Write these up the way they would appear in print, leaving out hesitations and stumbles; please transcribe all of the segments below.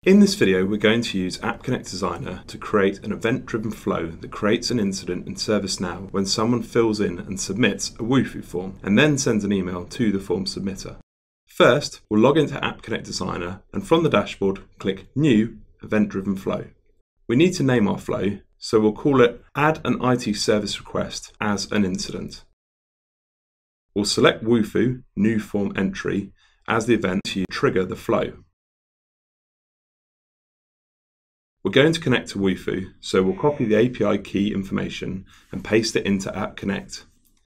In this video, we're going to use App Connect Designer to create an event-driven flow that creates an incident in ServiceNow when someone fills in and submits a Wufoo form, and then sends an email to the form submitter. First, we'll log into App Connect Designer, and from the dashboard, click New Event-Driven Flow. We need to name our flow, so we'll call it Add an IT Service Request as an Incident. We'll select Wufoo, New Form Entry, as the event to trigger the flow. We're going to connect to Wufoo, so we'll copy the API key information and paste it into App Connect.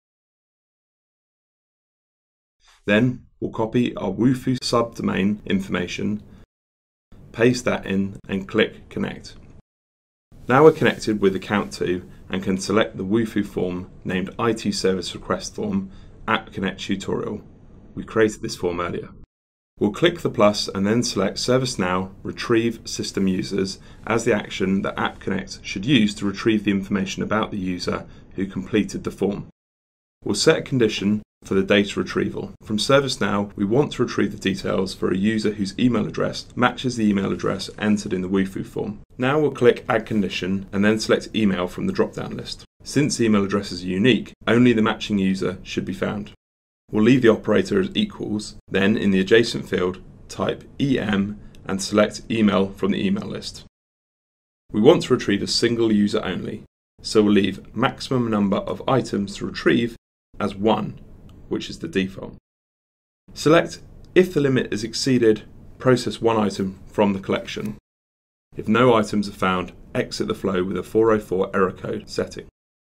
Then we'll copy our Wufoo subdomain information, paste that in and click Connect. Now we're connected with Account 2 and can select the Wufoo form named IT Service Request Form App Connect Tutorial. We created this form earlier. We'll click the plus and then select ServiceNow Retrieve System Users as the action that App Connect should use to retrieve the information about the user who completed the form. We'll set a condition for the data retrieval. From ServiceNow, we want to retrieve the details for a user whose email address matches the email address entered in the Wufoo form. Now we'll click Add Condition and then select Email from the drop-down list. Since email addresses are unique, only the matching user should be found. We'll leave the operator as equals, then in the adjacent field, type EM and select Email from the email list. We want to retrieve a single user only, so we'll leave maximum number of items to retrieve as 1, which is the default. Select if the limit is exceeded, process 1 item from the collection. If no items are found, exit the flow with a 404 error code setting.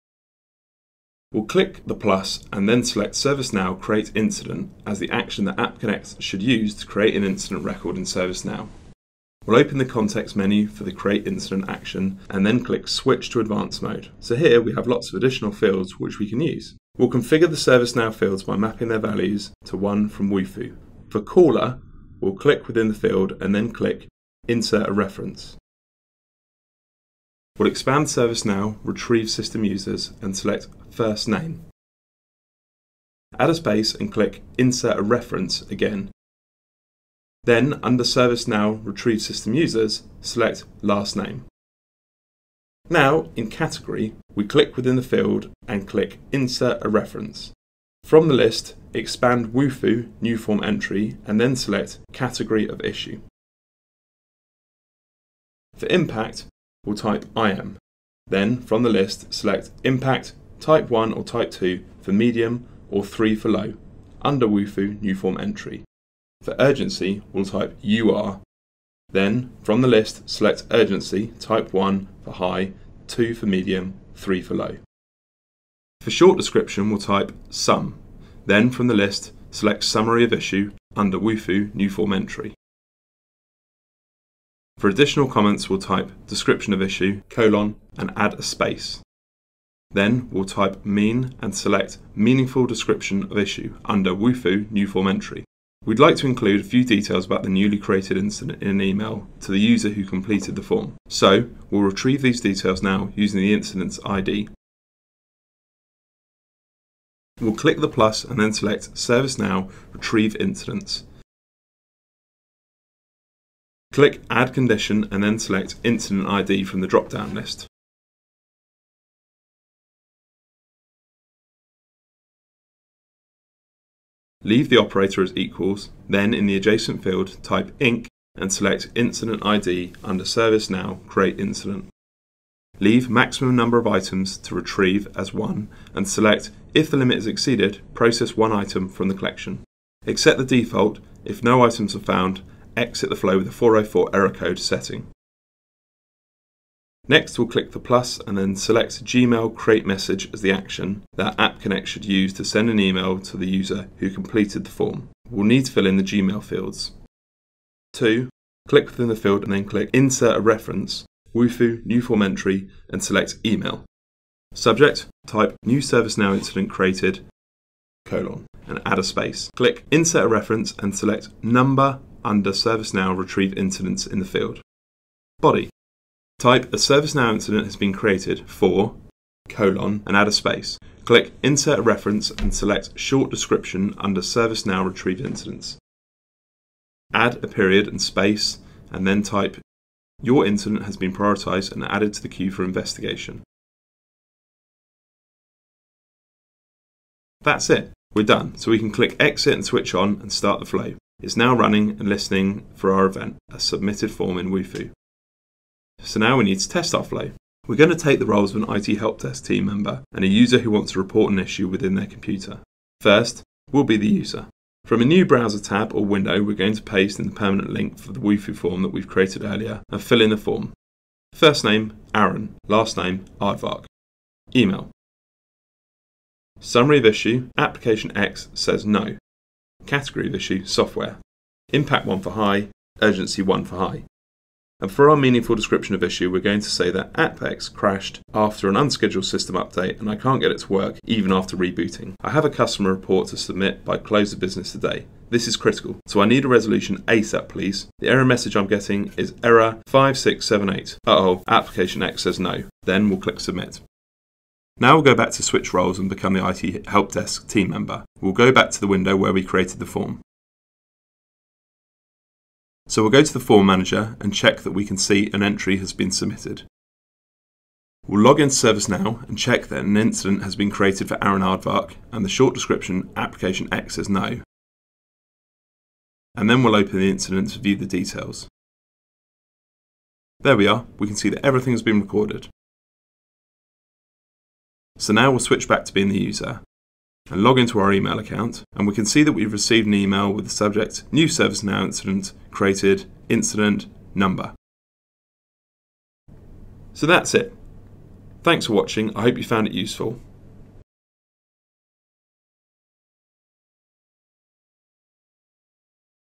We'll click the plus and then select ServiceNow Create Incident as the action that App Connect should use to create an incident record in ServiceNow. We'll open the context menu for the Create Incident action and then click Switch to Advanced Mode. So here we have lots of additional fields which we can use. We'll configure the ServiceNow fields by mapping their values to one from Wufoo. For caller, we'll click within the field and then click Insert a Reference. We'll expand ServiceNow Retrieve System Users and select First Name. Add a space and click Insert a Reference again. Then, under ServiceNow Retrieve System Users, select Last Name. Now, in Category, we click within the field and click Insert a Reference. From the list, expand Wufoo New Form Entry and then select Category of Issue. For Impact, we'll type IM. Then, from the list, select Impact Type 1 or Type 2 for medium or 3 for low, under Wufoo New Form Entry. For Urgency, we'll type UR. Then, from the list, select Urgency Type 1 for high, 2 for medium, 3 for low. For Short Description, we'll type SUM. Then, from the list, select Summary of Issue under Wufoo New Form Entry. For additional comments, we'll type Description of Issue, : and add a space. Then we'll type mean and select Meaningful Description of Issue under Wufoo New Form Entry. We'd like to include a few details about the newly created incident in an email to the user who completed the form. So we'll retrieve these details now using the incident's ID. We'll click the plus and then select ServiceNow Retrieve Incidents. Click Add Condition and then select Incident ID from the drop-down list. Leave the operator as equals, then in the adjacent field type INC and select Incident ID under ServiceNow Create Incident. Leave maximum number of items to retrieve as 1 and select if the limit is exceeded, process 1 item from the collection. Accept the default. If no items are found, exit the flow with a 404 error code setting. Next, we'll click the plus and then select Gmail Create Message as the action that App Connect should use to send an email to the user who completed the form. We'll need to fill in the Gmail fields. 2. Click within the field and then click Insert a Reference, Wufoo New Form Entry and select Email. Subject, type New ServiceNow Incident Created, : and add a space. Click Insert a Reference and select Number under ServiceNow Retrieve Incidents in the field. Body. Type a ServiceNow incident has been created for, : and add a space. Click Insert a Reference and select Short Description under ServiceNow Retrieve Incidents. Add a period and space and then type, "Your incident has been prioritized and added to the queue for investigation." That's it. We're done. So we can click exit and switch on and start the flow. It's now running and listening for our event, a submitted form in Wufoo. So now we need to test our flow. We're going to take the roles of an IT help desk team member and a user who wants to report an issue within their computer. First, we'll be the user. From a new browser tab or window, we're going to paste in the permanent link for the Wufoo form that we've created earlier and fill in the form. First name, Aaron. Last name, Aardvark. Email. Summary of issue, application X says no. Category of issue, software. Impact 1 for high, urgency 1 for high. And for our meaningful description of issue, we're going to say that App X crashed after an unscheduled system update and I can't get it to work even after rebooting. I have a customer report to submit by close of business today. This is critical, so I need a resolution ASAP please. The error message I'm getting is error 5678. Uh-oh, application X says no. Then we'll click submit. Now we'll go back to switch roles and become the IT help desk team member. We'll go back to the window where we created the form. So we'll go to the form manager and check that we can see an entry has been submitted. We'll log into ServiceNow and check that an incident has been created for Aaron Aardvark and the short description application X says no. And then we'll open the incident to view the details. There we are, we can see that everything has been recorded. So now we'll switch back to being the user and log into our email account, and we can see that we've received an email with the subject new ServiceNow incident created incident number. So that's it. Thanks for watching. I hope you found it useful.